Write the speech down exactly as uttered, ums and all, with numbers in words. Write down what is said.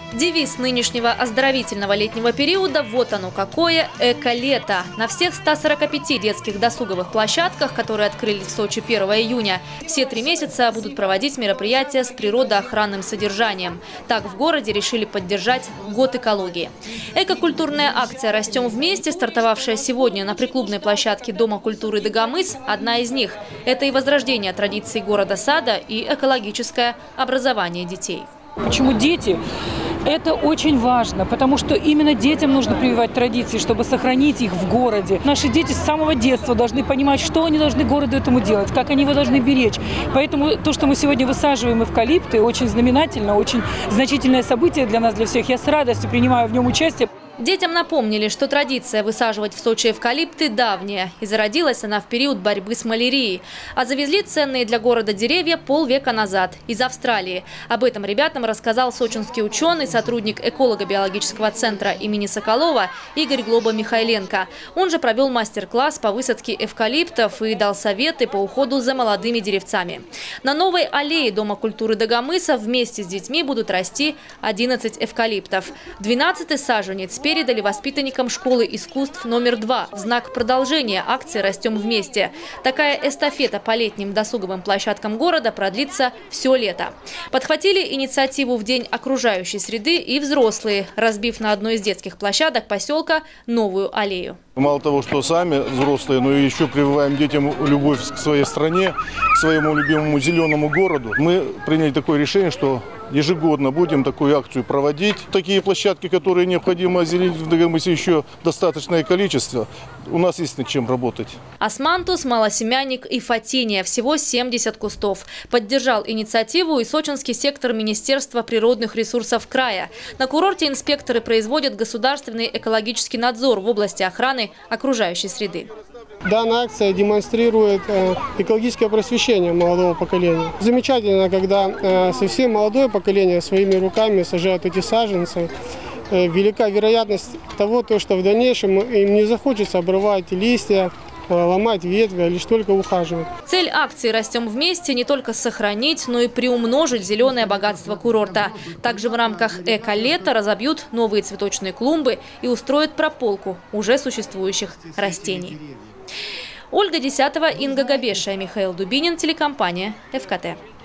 Девиз нынешнего оздоровительного летнего периода – вот оно какое – эко-лето. На всех ста сорока пяти детских досуговых площадках, которые открылись в Сочи первого июня, все три месяца будут проводить мероприятия с природоохранным содержанием. Так в городе решили поддержать год экологии. Эко-культурная акция «Растем вместе», стартовавшая сегодня на приклубной площадке Дома культуры Дагомыс, одна из них. Это и возрождение традиций города-сада, и экологическое образование детей. Почему дети? Это очень важно, потому что именно детям нужно прививать традиции, чтобы сохранить их в городе. Наши дети с самого детства должны понимать, что они должны городу этому делать, как они его должны беречь. Поэтому то, что мы сегодня высаживаем эвкалипты, очень знаменательно, очень значительное событие для нас, для всех. Я с радостью принимаю в нем участие. Детям напомнили, что традиция высаживать в Сочи эвкалипты давняя. И зародилась она в период борьбы с малярией. А завезли ценные для города деревья полвека назад, из Австралии. Об этом ребятам рассказал сочинский ученый, сотрудник эколого-биологического центра имени Соколова Игорь Глоба-Михайленко. Он же провел мастер-класс по высадке эвкалиптов и дал советы по уходу за молодыми деревцами. На новой аллее Дома культуры Дагомыса вместе с детьми будут расти одиннадцать эвкалиптов. двенадцатый саженец передали воспитанникам школы искусств номер два в знак продолжения акции «Растем вместе». Такая эстафета по летним досуговым площадкам города продлится все лето. Подхватили инициативу в День окружающей среды и взрослые, разбив на одной из детских площадок поселка новую аллею. Мало того, что сами взрослые, но и еще прививаем детям любовь к своей стране, к своему любимому зеленому городу. Мы приняли такое решение, что ежегодно будем такую акцию проводить. Такие площадки, которые необходимо озеленить в Дагомысе, еще достаточное количество. У нас есть над чем работать. Османтус, малосемянник и фатиния. Всего семьдесят кустов. Поддержал инициативу и сочинский сектор Министерства природных ресурсов края. На курорте инспекторы производят государственный экологический надзор в области охраны окружающей среды. Данная акция демонстрирует экологическое просвещение молодого поколения. Замечательно, когда совсем молодое поколение своими руками сажают эти саженцы. Велика вероятность того, что в дальнейшем им не захочется обрывать листья, ломать ветви, а лишь только ухаживать. Цель акции «Растем вместе» не только сохранить, но и приумножить зеленое богатство курорта. Также в рамках эко-лета разобьют новые цветочные клумбы и устроят прополку уже существующих растений. Ольга Десятова, Инга Габешия, Михаил Дубинин, телекомпания ФКТ.